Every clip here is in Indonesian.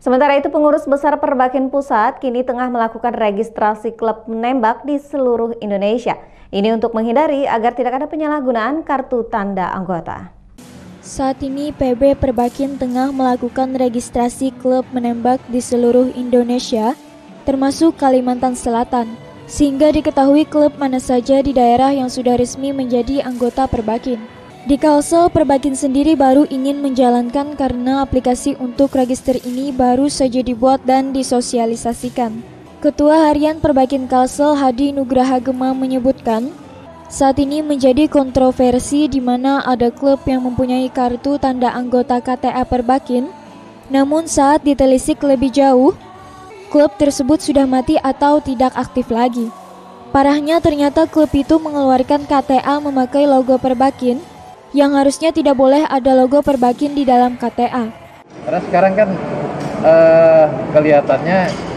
Sementara itu, pengurus besar Perbakin Pusat kini tengah melakukan registrasi klub menembak di seluruh Indonesia. Ini untuk menghindari agar tidak ada penyalahgunaan kartu tanda anggota. Saat ini PB Perbakin tengah melakukan registrasi klub menembak di seluruh Indonesia, termasuk Kalimantan Selatan, sehingga diketahui klub mana saja di daerah yang sudah resmi menjadi anggota Perbakin. Di Kalsel, Perbakin sendiri baru ingin menjalankan karena aplikasi untuk register ini baru saja dibuat dan disosialisasikan. Ketua Harian Perbakin Kalsel Hadi Nugraha Gema menyebutkan, saat ini menjadi kontroversi di mana ada klub yang mempunyai kartu tanda anggota KTA Perbakin, namun saat ditelisik lebih jauh, klub tersebut sudah mati atau tidak aktif lagi. Parahnya ternyata klub itu mengeluarkan KTA memakai logo Perbakin, yang harusnya tidak boleh ada logo Perbakin di dalam KTA. Karena sekarang kan kelihatannya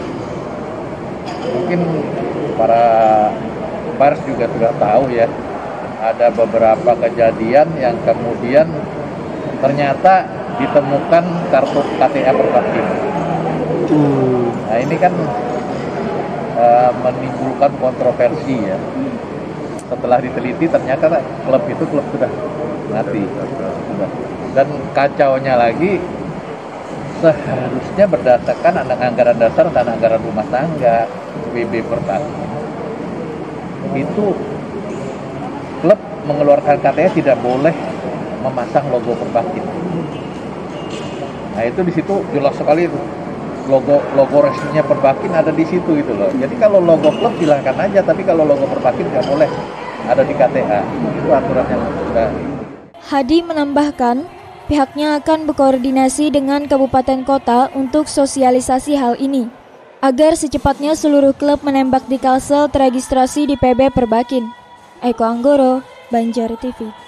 mungkin para pers juga sudah tahu ya, ada beberapa kejadian yang kemudian ternyata ditemukan kartu KTA Perbakin. Nah ini kan menimbulkan kontroversi ya. Setelah diteliti ternyata klub itu sudah mati. Dan kacaunya lagi, seharusnya berdasarkan anggaran dasar dan anggaran rumah tangga PB Perbakin, itu klub mengeluarkan KTA tidak boleh memasang logo Perbakin. Nah itu di situ jelas sekali itu. Logo resminya Perbakin ada di situ gitu loh. Jadi kalau logo klub silakan aja, tapi kalau logo Perbakin nggak boleh ada di KTA. Itu aturan yang sudah. Hadi menambahkan, pihaknya akan berkoordinasi dengan kabupaten kota untuk sosialisasi hal ini, agar secepatnya seluruh klub menembak di Kalsel terregistrasi di PB Perbakin. Eko Anggoro, Banjar TV.